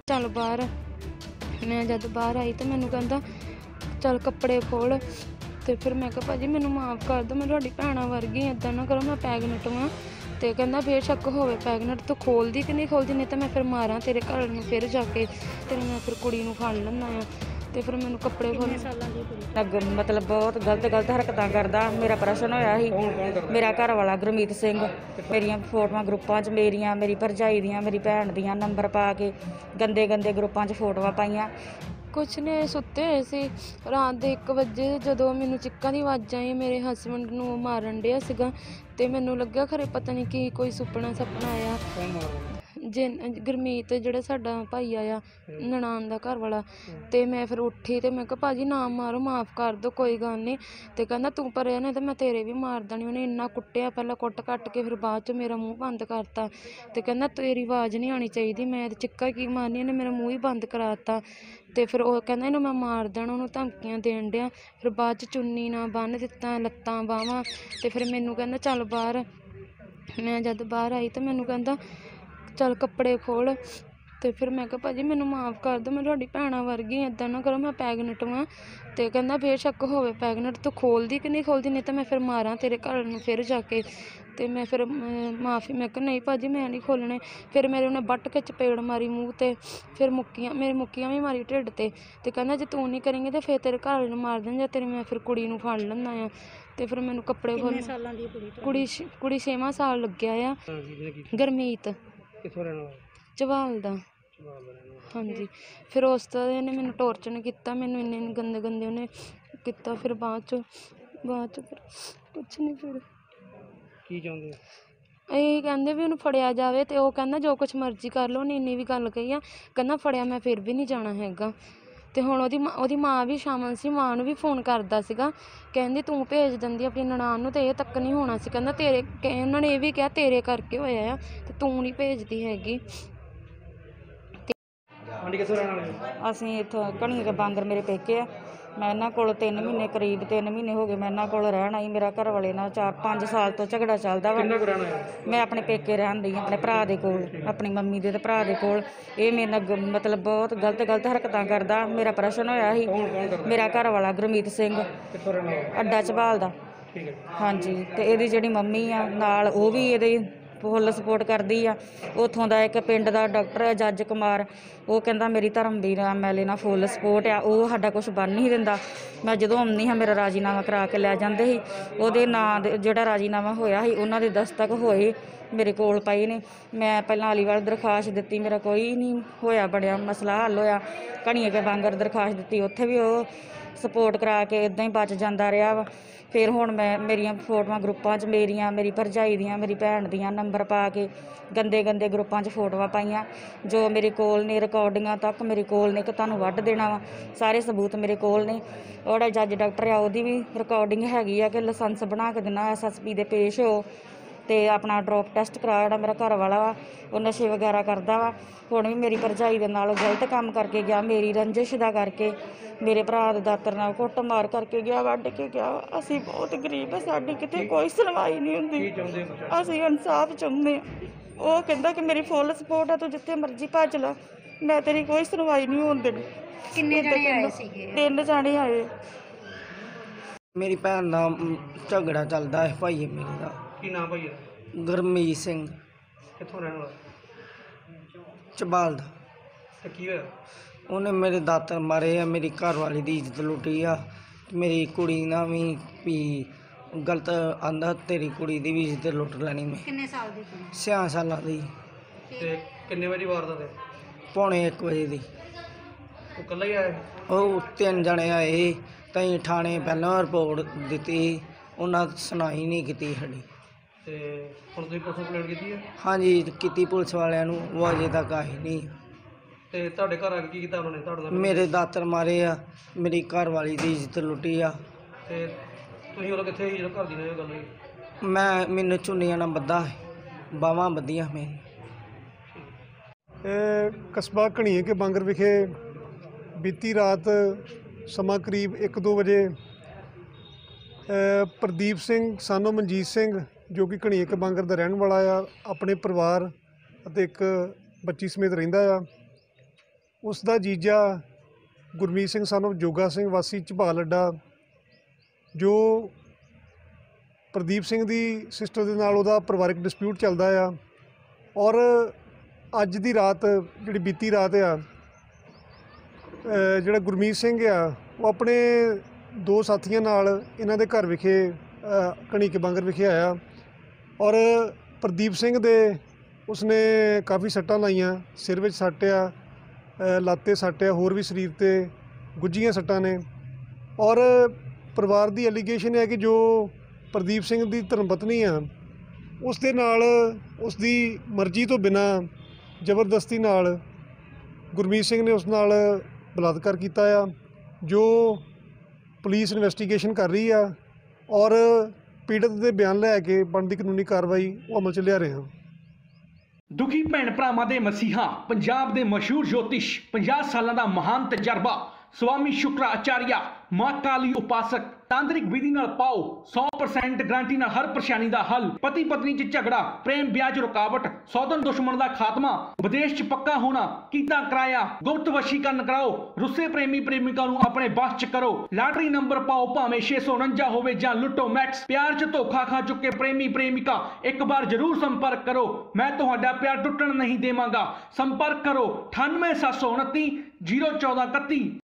चल बाहर। मैं जद बाहर आई तो मैनू कहता चल कपड़े खोल। तो फिर मैं कहा भाजी मैनू माफ़ कर दो, मैं तुहाडी भैणां वर्गी, इदां ना करो, मैं प्रैगनेंट वां। तो कहता बेशक होवे प्रैगनेंट, तू खोलदी कि नहीं खोलदी, नहीं तो मैं फिर मारां तेरे घर नूं, फिर जाके तेरी मैं फिर कुड़ी नूं फड़ लैना आ। तो फिर मैनू कपड़े खोल मतलब बहुत गलत हरकतां करदा। मेरा प्रशन होया ही, मेरा घर वाला गुरमीत सिंह मेरियां फोटोआं ग्रुपां च मेरी भरजाई दियां, मेरी भैन दियां नंबर पा के गंदे ग्रुपां च फोटोआं पाईयां। कुछ नहीं, सुते होए सी। रात ਦੇ 1 ਵਜੇ ਜਦੋਂ ਮੈਨੂੰ ਚੀਕਾਂ ਦੀ ਆਵਾਜ਼ਾਂ ਆਈ, ਮੇਰੇ ਹਸਬੈਂਡ ਨੂੰ ਮਾਰਨ ਡਿਆ ਸੀਗਾ ਤੇ ਮੈਨੂੰ ਲੱਗਿਆ ਖਰੇ ਪਤਾ ਨਹੀਂ ਕੀ ਕੋਈ ਸੁਪਨਾ ਆਇਆ। ਗੁਰਮੀਤ ਜਿਹੜਾ ਸਾਡਾ ਭਾਈ ਆਇਆ, ਨਨਾਣ ਦਾ ਘਰ ਵਾਲਾ। ਤੇ ਮੈਂ ਫਿਰ ਉੱਠੀ ਤੇ ਮੈਂ ਕਿਹਾ ਭਾਜੀ ਨਾ ਮਾਰੋ, ਮਾਫ਼ ਕਰ ਦਿਓ, ਕੋਈ ਗੱਲ ਨਹੀਂ। ਤੇ ਕਹਿੰਦਾ ਤੂੰ ਪਰਿਆ ਨਹੀਂ ਤਾਂ ਮੈਂ ਤੇਰੇ ਵੀ ਮਾਰ ਦੇਣੀ। ਉਹਨੇ ਇੰਨਾ ਕੁੱਟਿਆ, ਪਹਿਲਾਂ ਕੁੱਟ ਕੱਟ ਕੇ ਫਿਰ ਬਾਅਦ 'ਚ ਮੇਰਾ ਮੂੰਹ ਬੰਦ ਕਰਤਾ। ਤੇ ਕਹਿੰਦਾ ਤੇਰੀ ਆਵਾਜ਼ ਨਹੀਂ ਆਉਣੀ ਚਾਹੀਦੀ। ਮੈਂ ਤੇ ਚੀਕਾਂ ਕੀ ਮਾਰਨੀ, ਇਹਨੇ ਮੇਰਾ ਮੂੰਹ ਹੀ ਬੰਦ ਕਰਾ ਦਿੱਤਾ। ਤੇ ਫਿਰ ਉਹ ਕਹਿੰਦਾ ਇਹਨੂੰ ਮੈਂ ਮਾਰ ਦੇਣਾ, ਉਹਨੂੰ ਧਮਕੀਆਂ ਦੇਣ ਡਿਆ। ਫਿਰ ਬਾਅਦ 'ਚ ਚੁੰਨੀ ਨਾਲ ਬੰਨ੍ਹ ਦਿੱਤਾ ਲੱਤਾਂ ਬਾਹਾਂ। ਤੇ ਫਿਰ ਮੈਨੂੰ ਕਹਿੰਦਾ ਚੱਲ ਬਾਹਰ। ਮੈਂ ਜਦ ਬਾਹਰ ਆਈ ਤਾਂ ਮੈਨੂੰ ਕਹਿੰਦਾ ਚੱਲ ਕੱਪੜੇ ਖੋਲ। ਤੇ ਫਿਰ ਮੈਂ ਕਿਹਾ ਭਾਜੀ ਮੈਨੂੰ ਮਾफ़ ਕਰ ਦਿਓ, ਮੈਂ ਤੁਹਾਡੀ ਭੈਣਾਂ ਵਰਗੀ, ਇੱਦਾਂ ਨਾ ਕਰੋ, ਮੈਂ ਪ੍ਰੈਗਨੈਂਟ ਵਾਂ। ਤੇ ਕਹਿੰਦਾ ਬੇਸ਼ੱਕ ਹੋਵੇ ਪ੍ਰੈਗਨੈਂਟ, ਤੂੰ ਖੋਲਦੀ ਕਿ ਨਹੀਂ ਖੋਲਦੀ, ਨਹੀਂ ਤਾਂ ਮੈਂ ਫਿਰ ਮਾਰਾਂ ਤੇਰੇ ਘਰ ਨੂੰ, ਫਿਰ ਜਾ ਕੇ। ਤੇ ਮੈਂ ਫਿਰ ਮਾफ़ੀ ਮੈਂ ਕਿਹਾ ਨਹੀਂ ਭਾਜੀ ਮੈਂ ਨਹੀਂ ਖੋਲਣੇ। ਫਿਰ ਮੇਰੇ ਉਹਨੇ ਵੱਟ ਕੇ ਚਪੇੜ ਮਾਰੀ ਮੂੰਹ ਤੇ, ਫਿਰ ਮੁੱਕੀਆਂ ਵੀ ਮਾਰੀ ਢਿੱਡ ਤੇ। ਤੇ ਕਹਿੰਦਾ ਜੇ ਤੂੰ ਨਹੀਂ ਕਰੇਂਗੀ ਤਾਂ ਫਿਰ ਤੇਰੇ ਘਰ ਨੂੰ ਮਾਰ ਦੇਣ, ਜਾਂ ਤੇਰੀ ਮੈਂ ਫਿਰ ਕੁੜੀ ਨੂੰ ਫੜ ਲੈਂਦਾ ਆ। ਤੇ ਫਿਰ ਮੈਨੂੰ ਕੱਪੜੇ ਖੋਲ। ਕੁੜੀ 6ਵਾਂ ਸਾਲ ਲੱਗਿਆ ਆ। ਗੁਰਮੀਤ ਝਵਾਲ ਦਾ। ਹਾਂਜੀ। ਫਿਰ ਉਸ ਤੋਂ ਬਾਅਦ ਇਹਨੇ ਮੈਨੂੰ ਟੋਰਚਰ ਕੀਤਾ, ਮੈਨੂੰ ਇੰਨੇ ਗੰਦੇ ਉਹਨੇ ਕੀਤਾ। ਫਿਰ ਬਾਅਦ 'ਚ ਫਿਰ ਕੁਛ ਨਹੀਂ। ਫਿਰ ਕੀ ਚਾਹੁੰਦੇ ਇਹੀ ਕਹਿੰਦੇ ਵੀ ਉਹਨੂੰ ਫੜਿਆ ਜਾਵੇ। ਤੇ ਉਹ ਕਹਿੰਦਾ ਜੋ ਕੁਛ ਮਰਜ਼ੀ ਕਰ ਲਓ। ਉਹਨੇ ਇੰਨੀ ਵੀ ਗੱਲ ਕਹੀ ਆ, ਕਹਿੰਦਾ ਫੜਿਆ ਮੈਂ ਫਿਰ ਵੀ ਨਹੀਂ ਜਾਣਾ ਹੈਗਾ। ਤੇ ਹੁਣ ਉਹਦੀ ਮਾਂ ਵੀ ਸ਼ਾਮਲ ਸੀ, ਮਾਂ ਨੂੰ ਵੀ ਫੋਨ ਕਰਦਾ ਸੀਗਾ, ਕਹਿੰਦੀ ਤੂੰ ਭੇਜ ਦਿੰਦੀ ਆਪਣੀ ਨਨਾਣ ਨੂੰ, ਤੇ ਇਹ ਤੱਕ ਨਹੀਂ ਹੋਣਾ ਸੀ। ਕਹਿੰਦਾ ਉਹਨਾਂ ਨੇ ਇਹ ਵੀ ਕਿਹਾ ਤੇਰੇ ਕਰਕੇ ਹੋਇਆ ਆ, ਤੇ ਤੂੰ ਨਹੀਂ ਭੇਜਦੀ ਹੈਗੀ। ਅਸੀਂ ਇੱਥੋਂ ਘਣੀਏ ਕੇ ਬਾਂਗਰ ਮੇਰੇ ਪੇਕੇ ਆ। ਮੈਂ ਇਹਨਾਂ ਕੋਲ 3 ਮਹੀਨੇ ਕਰੀਬ 3 ਮਹੀਨੇ ਹੋ ਗਏ ਮੈਂ ਇਹਨਾਂ ਕੋਲ ਰਹਿਣ ਆਈ। ਮੇਰਾ ਘਰ ਵਾਲੇ ਨਾਲ 4-5 ਸਾਲ ਤੋਂ ਝਗੜਾ ਚੱਲਦਾ ਵਾ। ਮੈਂ ਆਪਣੇ ਪੇਕੇ ਰਹਿੰਦੀ ਹਾਂ, ਆਪਣੇ ਭਰਾ ਦੇ ਕੋਲ, ਆਪਣੀ ਮੰਮੀ ਦੇ ਤੇ ਭਰਾ ਦੇ ਕੋਲ। ਇਹ ਮੇਰੇ ਨਾਲ ਮਤਲਬ ਬਹੁਤ ਗਲਤ ਹਰਕਤਾਂ ਕਰਦਾ। ਮੇਰਾ ਪ੍ਰਸ਼ਨ ਹੋਇਆ ਸੀ, ਮੇਰਾ ਘਰ ਵਾਲਾ ਗੁਰਮੀਤ ਸਿੰਘ ਅੱਡਾ ਝਬਾਲ ਦਾ। ਹਾਂਜੀ। ਤੇ ਇਹਦੀ ਜਿਹੜੀ ਮੰਮੀ ਆ ਨਾਲ, ਉਹ ਵੀ ਇਹਦੇ ਫੁੱਲ ਸਪੋਰਟ ਕਰਦੀ ਆ। ਉੱਥੋਂ ਦਾ ਇੱਕ ਪਿੰਡ ਦਾ ਡਾਕਟਰ ਹੈ ਜੱਜ ਕੁਮਾਰ, ਉਹ ਕਹਿੰਦਾ ਮੇਰੀ ਧਰਮਵੀਰ MLA ਨਾਲ ਫੁੱਲ ਸਪੋਰਟ ਆ। ਉਹ ਸਾਡਾ ਕੁਛ ਬਣ ਨਹੀਂ ਦਿੰਦਾ। ਮੈਂ ਜਦੋਂ ਆਉਂਦੀ ਹਾਂ ਮੇਰਾ ਰਾਜੀਨਾਮਾ ਕਰਾ ਕੇ ਲੈ ਜਾਂਦੇ ਸੀ। ਉਹਦੇ ਨਾਂ ਦੇ ਜਿਹੜਾ ਰਾਜੀਨਾਮਾ ਹੋਇਆ ਸੀ, ਉਹਨਾਂ ਦੇ ਦਸਤਕ ਹੋਏ ਮੇਰੇ ਕੋਲ ਪਏ ਨੇ। ਮੈਂ ਪਹਿਲਾਂ ਅਲੀਵਾਲ ਦਰਖਾਸਤ ਦਿੱਤੀ, ਮੇਰਾ ਕੋਈ ਨਹੀਂ ਹੋਇਆ ਬਣਿਆ ਮਸਲਾ ਹੱਲ ਹੋਇਆ। ਘਣੀਏ ਕੇ ਬਾਂਗਰ ਦਰਖਾਸਤ ਦਿੱਤੀ, ਉੱਥੇ ਵੀ ਉਹ ਸਪੋਰਟ ਕਰਾ ਕੇ ਇੱਦਾਂ ਹੀ ਬਚ ਜਾਂਦਾ ਰਿਹਾ ਵਾ। ਫਿਰ ਹੁਣ ਮੈਂ ਮੇਰੀਆਂ ਫੋਟੋਆਂ ਗਰੁੱਪਾਂ 'ਚ ਮੇਰੀ ਭਰਜਾਈ ਦੀਆਂ, ਮੇਰੀ ਭੈਣ ਦੀਆਂ ਨੰਬਰ ਪਾ ਕੇ ਗੰਦੇ ਗਰੁੱਪਾਂ 'ਚ ਫੋਟੋਆਂ ਪਾਈਆਂ। ਜੋ ਮੇਰੇ ਕੋਲ ਨੇ ਰਿਕਾਰਡਿੰਗਾਂ ਤੱਕ ਮੇਰੇ ਕੋਲ ਨੇ, ਕਿ ਤੁਹਾਨੂੰ ਵੱਢ ਦੇਣਾ ਵਾ, ਸਾਰੇ ਸਬੂਤ ਮੇਰੇ ਕੋਲ ਨੇ। ਉਹਦਾ ਜੱਜ ਡਾਕਟਰ ਆ, ਉਹਦੀ ਵੀ ਰਿਕਾਰਡਿੰਗ ਹੈਗੀ ਆ ਕਿ ਲਾਇਸੈਂਸ ਬਣਾ ਕੇ ਦੇਣਾ SSP ਦੇ ਪੇਸ਼ ਹੋ, ਤੇ ਆਪਣਾ ਡਰੋਪ ਟੈਸਟ ਕਰਾ। ਜਿਹੜਾ ਮੇਰਾ ਘਰ ਵਾਲਾ ਵਾ ਉਹ ਨਸ਼ੇ ਵਗੈਰਾ ਕਰਦਾ ਵਾ। ਹੁਣ ਵੀ ਮੇਰੀ ਭਰਜਾਈ ਦੇ ਨਾਲ ਗਲਤ ਕੰਮ ਕਰਕੇ ਗਿਆ, ਮੇਰੀ ਰੰਜਿਸ਼ ਦਾ ਕਰਕੇ, ਮੇਰੇ ਭਰਾ ਦੇ ਦਾਤਰ ਨਾਲ ਕੁੱਟ ਮਾਰ ਕਰਕੇ ਗਿਆ, ਵੱਢ ਕੇ ਗਿਆ। ਅਸੀਂ ਬਹੁਤ ਗਰੀਬ ਆ, ਸਾਡੀ ਕਿਤੇ ਕੋਈ ਸੁਣਵਾਈ ਨਹੀਂ ਹੁੰਦੀ। ਅਸੀਂ ਇਨਸਾਫ ਚਾਹੁੰਦੇ ਹਾਂ। ਉਹ ਕਹਿੰਦਾ ਕਿ ਮੇਰੀ ਫੁੱਲ ਸਪੋਰਟ ਆ, ਤੂੰ ਜਿੱਥੇ ਮਰਜ਼ੀ ਭੱਜ ਲਾ, ਮੈਂ ਤੇਰੀ ਕੋਈ ਸੁਣਵਾਈ ਨਹੀਂ ਹੋਣ ਦੇਣੀ। ਕਿੰਨੇ ਜਣੇ ਆਏ ਸੀਗੇ? 3 ਜਾਣੇ ਆਏ। ਮੇਰੀ ਭੈਣ ਦਾ ਝਗੜਾ ਚੱਲਦਾ ਹੈ ਭਾਈ ਮੇਰੇ ਦਾ। ਕੀ ਨਾਮ ਭਾਈ? ਗੁਰਮੀਤ ਸਿੰਘ। ਕਿੱਥੋਂ ਰਹਿਣ ਵਾਲਾ? ਝਬਾਲ ਦਾ। ਤੇ ਕੀ ਹੋਇਆ? ਉਹਨੇ ਮੇਰੇ ਦਾਤਰ ਮਾਰੇ ਆ, ਮੇਰੀ ਘਰ ਵਾਲੀ ਦੀ ਇੱਜ਼ਤ ਲੁੱਟੀ ਆ। ਮੇਰੀ ਕੁੜੀ ਨਾਲ ਵੀ ਗਲਤ ਆਂਦਾ, ਤੇਰੀ ਕੁੜੀ ਦੀ ਵੀ ਇੱਜ਼ਤ ਲੁੱਟ ਲੈਣੀ ਮੈਂ। ਕਿੰਨੇ ਸਾਲ ਦੀ ਸੀ? 6 ਸਾਲਾਂ ਦੀ। ਤੇ ਕਿੰਨੇ ਵਜੇ ਵਾਰਦਾਤ ਹੈ? ਪੌਣੇ 1 ਵਜੇ ਦੀ। ਉਹ ਇਕੱਲਾ ਹੀ ਆਇਆ? ਉਹ 3 ਜਣੇ ਆਏ। ਤਹੀਂ ਥਾਣੇ ਪਹਿਲਾਂ ਰਿਪੋਰਟ ਦਿੱਤੀ, ਉਹਨਾਂ ਸੁਣਾਈ ਨਹੀਂ ਕੀਤੀ ਸਾਡੀ। ਤੇ ਹੁਣ ਤੁਸੀਂ ਪੁਲਿਸ ਕੰਪਲੇਂਟ ਕੀਤੀ ਹੈ? ਹਾਂਜੀ ਕੀਤੀ ਪੁਲਿਸ ਵਾਲਿਆਂ ਨੂੰ, ਉਹ ਅਜੇ ਤੱਕ ਆਏ ਨਹੀਂ। ਤੇ ਤੁਹਾਡੇ ਘਰ ਆ ਕੇ ਕੀ ਕੀਤਾ ਉਹਨਾਂ ਨੇ ਤੁਹਾਡੇ ਨਾਲ? ਮੇਰੇ ਦਾਤਰ ਮਾਰੇ ਆ, ਮੇਰੀ ਘਰ ਵਾਲੀ ਦੀ ਇੱਜ਼ਤ ਲੁੱਟੀ ਆ। ਤੇ ਤੁਸੀਂ ਉਦੋਂ ਕਿੱਥੇ ਸੀ ਜਦੋਂ ਘਰ ਦੀ ਨਾਲ ਇਹ ਗੱਲ ਹੋਈ? ਮੈਨੂੰ ਚੁੰਨੀਆਂ ਨਾਲ ਬੱਧਾ, ਬਾਹਾਂ ਬੱਧੀਆਂ ਮੇਰੀ। ਕਸਬਾ ਘਣੀਏ ਕੇ ਬਾਂਗਰ ਵਿਖੇ ਬੀਤੀ ਰਾਤ ਸਮਾਂ ਕਰੀਬ 1-2 ਵਜੇ ਪ੍ਰਦੀਪ ਸਿੰਘ ਸਾਨੋ ਮਨਜੀਤ ਸਿੰਘ, ਜੋ ਕਿ ਘਣੀਏ ਕੇ ਬਾਂਗਰ ਦਾ ਰਹਿਣ ਵਾਲਾ ਆ, ਆਪਣੇ ਪਰਿਵਾਰ ਅਤੇ ਇੱਕ ਬੱਚੀ ਸਮੇਤ ਰਹਿੰਦਾ ਆ, ਉਸ ਦਾ ਜੀਜਾ ਗੁਰਮੀਤ ਸਿੰਘ ਸਾਨੂੰ ਜੋਗਾ ਸਿੰਘ ਵਾਸੀ ਝਬਾਲ ਅੱਡਾ, ਜੋ ਪ੍ਰਦੀਪ ਸਿੰਘ ਦੀ ਸਿਸਟਰ ਦੇ ਨਾਲ ਉਹਦਾ ਪਰਿਵਾਰਕ ਡਿਸਪਿਊਟ ਚੱਲਦਾ ਆ। ਔਰ ਅੱਜ ਦੀ ਰਾਤ ਜਿਹੜੀ ਬੀਤੀ ਰਾਤ ਆ, ਜਿਹੜਾ ਗੁਰਮੀਤ ਸਿੰਘ ਆ ਉਹ ਆਪਣੇ ਦੋ ਸਾਥੀਆਂ ਨਾਲ ਇਹਨਾਂ ਦੇ ਘਰ ਵਿਖੇ ਘਣੀਕੇ ਬਾਂਗਰ ਵਿਖੇ ਆਇਆ। ਔਰ ਪ੍ਰਦੀਪ ਸਿੰਘ ਦੇ ਉਸਨੇ ਕਾਫੀ ਸੱਟਾਂ ਲਾਈਆਂ, ਸਿਰ ਵਿੱਚ ਸੱਟ ਆ, ਲੱਤ 'ਤੇ ਸੱਟ ਆ, ਹੋਰ ਵੀ ਸਰੀਰ 'ਤੇ ਗੁੱਝੀਆਂ ਸੱਟਾਂ ਨੇ। ਔਰ ਪਰਿਵਾਰ ਦੀ ਐਲੀਗੇਸ਼ਨ ਹੈ ਕਿ ਜੋ ਪ੍ਰਦੀਪ ਸਿੰਘ ਦੀ ਧਰਮ ਪਤਨੀ ਆ, ਉਸ ਦੇ ਨਾਲ ਉਸ ਦੀ ਮਰਜ਼ੀ ਤੋਂ ਬਿਨਾਂ ਜ਼ਬਰਦਸਤੀ ਨਾਲ ਗੁਰਮੀਤ ਸਿੰਘ ਨੇ ਉਸ ਨਾਲ ਬਲਾਤਕਾਰ ਕੀਤਾ ਆ, ਜੋ ਪੁਲਿਸ ਇਨਵੈਸਟੀਗੇਸ਼ਨ ਕਰ ਰਹੀ ਆ। ਔਰ ਪੀੜਤ ਦੇ ਬਿਆਨ ਲੈ ਕੇ ਬਣਦੀ ਕਾਨੂੰਨੀ ਕਾਰਵਾਈ ਉਹ ਅਮਲ 'ਚ ਲਿਆ ਰਹੇ ਹਾਂ। ਦੁਖੀ ਭੈਣ ਭਰਾਵਾਂ ਦੇ ਮਸੀਹਾ, ਪੰਜਾਬ ਦੇ ਮਸ਼ਹੂਰ ਜੋਤਿਸ਼, 50 ਸਾਲਾਂ ਦਾ ਮਹਾਨ ਤਜਰਬਾ, ਸਵਾਮੀ ਸ਼ੁਕਰਾਚਾਰਿਆ, ਮਾਂ ਕਾਲੀ ਉਪਾਸਕ, ਤਾਂਤਰਿਕ ਵਿਧੀ ਨਾਲ ਪਾਓ 100% ਗਾਰੰਟੀ ਨਾਲ ਹਰ ਪਰੇਸ਼ਾਨੀ ਦਾ ਹੱਲ। ਪਤੀ ਪਤਨੀ 'ਚ ਝਗੜਾ, ਪ੍ਰੇਮ ਵਿਆਹ 'ਚ ਰੁਕਾਵਟ, ਸੌਤਨ ਦੁਸ਼ਮਣ ਦਾ ਖਾਤਮਾ, ਵਿਦੇਸ਼ 'ਚ ਪੱਕਾ ਹੋਣਾ, ਕੀਤਾ ਕਰਾਇਆ, ਗੁਪਤ ਵਸ਼ੀਕਰਨ ਕਰਾਓ, ਰੁੱਸੇ ਪ੍ਰੇਮੀ ਪ੍ਰੇਮਿਕਾ ਨੂੰ ਆਪਣੇ ਬਸ 'ਚ ਕਰੋ, ਲਾਟਰੀ ਨੰਬਰ ਪਾਓ ਭਾਵੇਂ 649 ਹੋਵੇ ਜਾਂ ਲੁੱਟੋ ਮੈਕਸ। ਪਿਆਰ 'ਚ ਧੋਖਾ ਖਾ ਚੁੱਕੇ ਪ੍ਰੇਮੀ ਪ੍ਰੇਮਿਕਾ ਇੱਕ ਵਾਰ ਜ਼ਰੂਰ ਸੰਪਰਕ ਕਰੋ, ਮੈਂ ਤੁਹਾਡਾ ਪਿਆਰ ਟੁੱਟਣ ਨਹੀਂ ਦੇਵਾਂਗਾ। ਸੰਪਰਕ ਕਰੋ 98 729 014 31।